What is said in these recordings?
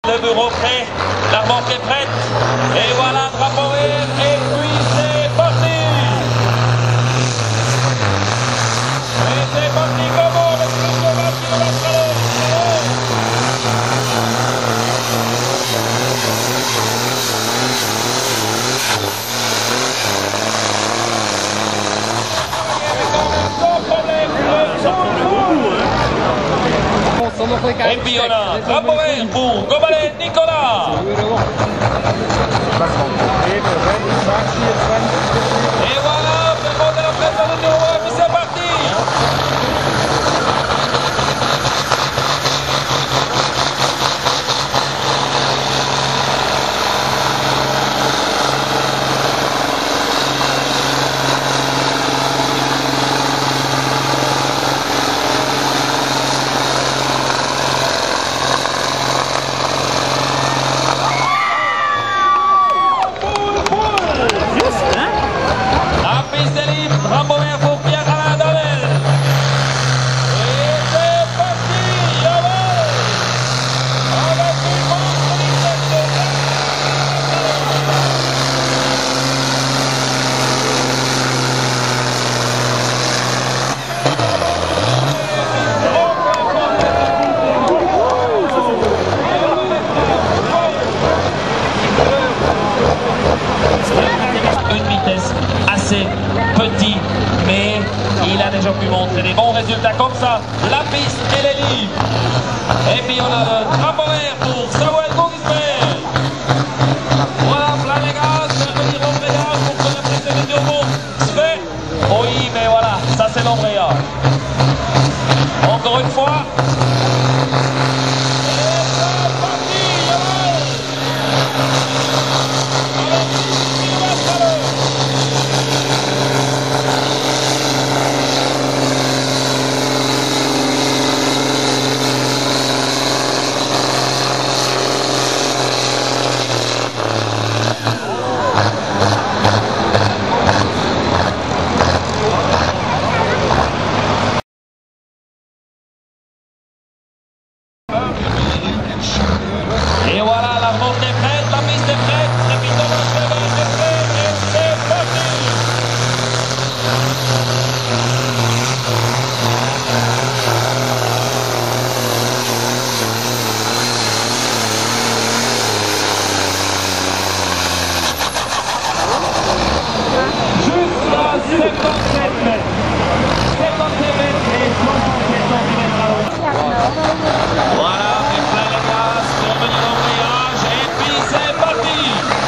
Le bureau prêt, la remorque est prête, et voilà, drapeau vert, et puis c'est parti. Et c'est parti, comment le plus de 20 km à l'heure. Et puis on a drapeau vert pour Komplette Nicolas. Et voilà, le monde de la presse de numéro 1, puis c'est parti. Drapeau vert pour Namen. Et c'est parti, Namen. Avec une montre de une vitesse assez petit, mais il a déjà pu montrer des bons résultats comme ça. La piste, elle est libre. Et puis on a le drapeau vert pour Boudevilliers. Voilà, plein les gaz, un petit embrayage pour que la prise de turbo se fait. Oui, mais voilà, ça c'est l'embrayage. Encore une fois. Et c'est parti, Namen. Avec 10 km à l'heure. Et voilà, la remorque est prête, la piste est prête, répétons le chemin est prêt, et c'est parti. Jusqu'à 77 mètres. 77 mètres et 67 cm à l'eau. Voilà, et plein les gaz pour venir l'embrayage, et puis c'est parti.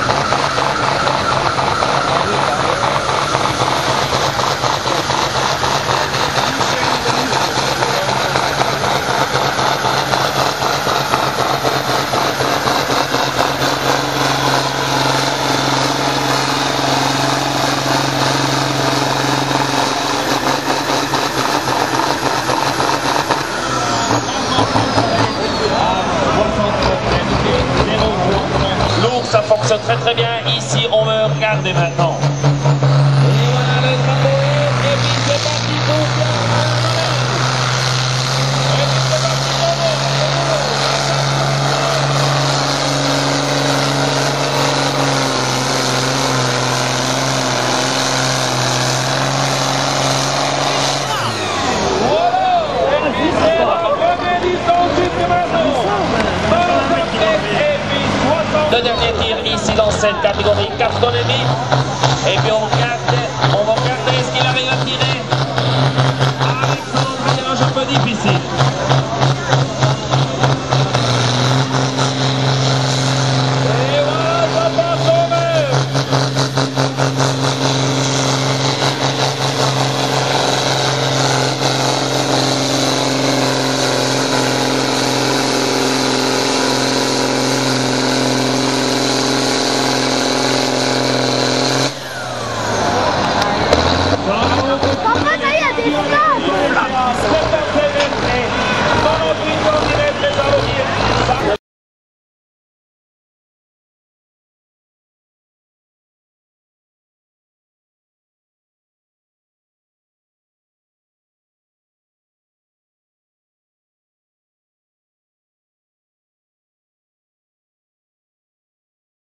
Ça fonctionne très très bien. Ici, on veut regarder maintenant. Et voilà le drapeau. Et puis c'est parti pour Namen. Et puis c'est parti pour voilà. Et puis c'est la première distance jusque maintenant. Le dernier tir ici dans cette catégorie 4 tonnes et demi. Et puis on va regarder ce qu'il arrive à tirer avec son embrayage un peu difficile.